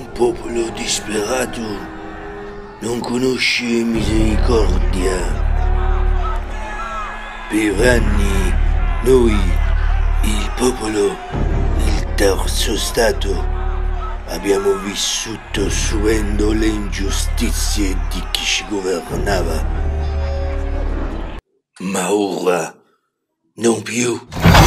Popolo disperato non conosce misericordia. Per anni noi, il popolo, il terzo Stato, abbiamo vissuto subendo le ingiustizie di chi ci governava. Ma ora non più.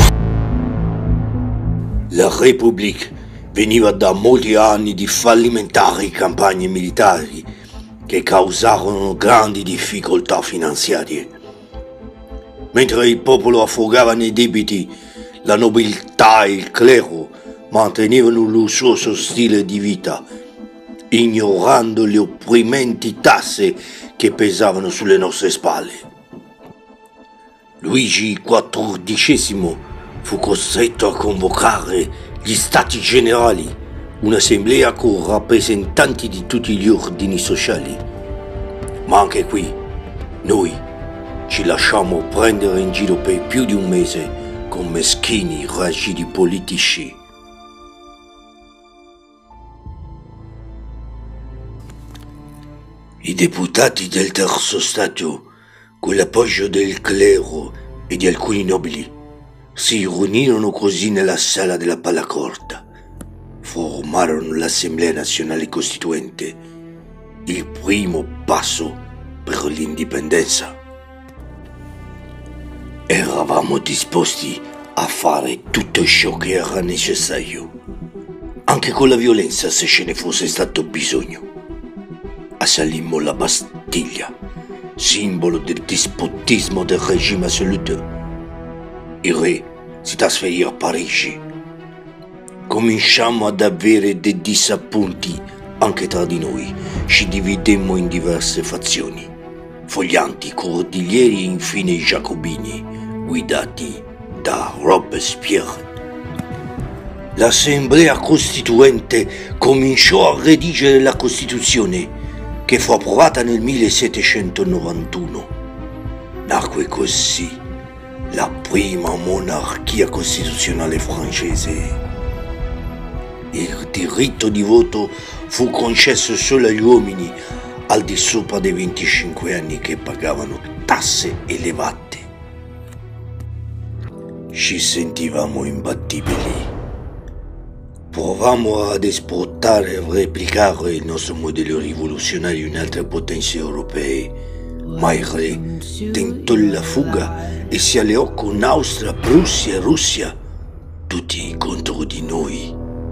La Repubblica veniva da molti anni di fallimentari campagne militari che causarono grandi difficoltà finanziarie. Mentre il popolo affogava nei debiti, la nobiltà e il clero mantenevano un lussuoso stile di vita, ignorando le opprimenti tasse che pesavano sulle nostre spalle. Luigi XIV fu costretto a convocare gli Stati Generali, un'assemblea con rappresentanti di tutti gli ordini sociali. Ma anche qui, noi ci lasciamo prendere in giro per più di un mese con meschini ragiri politici. I deputati del terzo Stato, con l'appoggio del clero e di alcuni nobili, si riunirono così nella sala della Palacorta. Formarono l'Assemblea Nazionale Costituente, il primo passo per l'indipendenza. Eravamo disposti a fare tutto ciò che era necessario, anche con la violenza se ce ne fosse stato bisogno. Assalimmo la Bastiglia, simbolo del dispotismo del regime assoluto. Il re si trasferì a Parigi. Cominciamo ad avere dei disappunti anche tra di noi. Ci dividemmo in diverse fazioni: Foglianti, Cordiglieri e infine i Giacobini, guidati da Robespierre. L'Assemblea Costituente cominciò a redigere la Costituzione, che fu approvata nel 1791. Nacque così la prima monarchia costituzionale francese. Il diritto di voto fu concesso solo agli uomini al di sopra dei 25 anni che pagavano tasse elevate. Ci sentivamo imbattibili. Provammo ad esportare e replicare il nostro modello rivoluzionario in altre potenze europee, ma il re tentò la fuga e si alleò con Austria, Prussia e Russia, tutti contro di noi.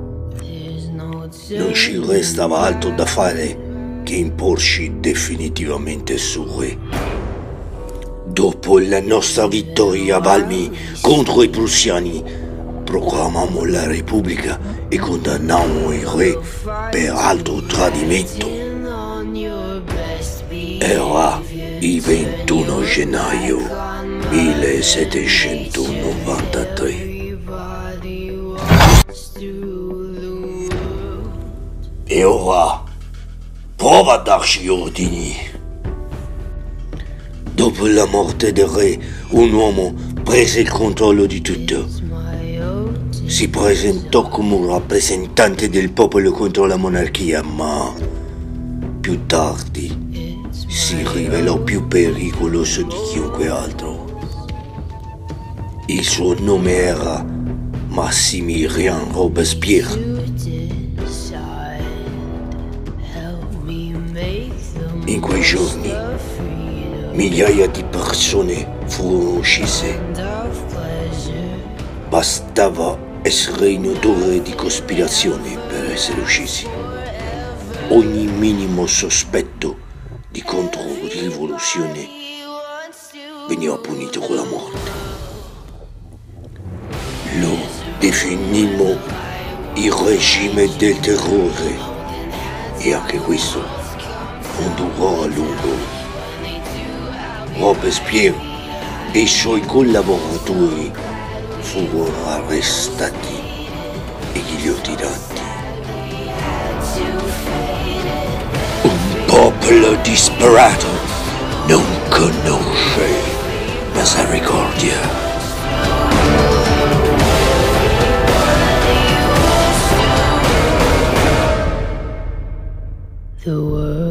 Non ci restava altro da fare che imporci definitivamente sul re. Dopo la nostra vittoria a Valmy contro i prussiani, proclamammo la Repubblica e condannammo il re per altro tradimento. Era il 21 gennaio 1793. E ora prova a darci gli ordini. Dopo la morte del re, un uomo prese il controllo di tutto. Si presentò come un rappresentante del popolo contro la monarchia, ma più tardi si rivelò più pericoloso di chiunque altro. Il suo nome era Maximilien Robespierre. In quei giorni migliaia di persone furono uccise. Bastava essere in odore di cospirazione per essere uccisi. Ogni minimo sospetto di controrivoluzione veniva punito con la morte. Lo definimmo il regime del terrore e anche questo non durò a lungo. Robespierre e i suoi collaboratori furono arrestati e ghigliottinati. Un popolo disperato non conosce misericordia. the world.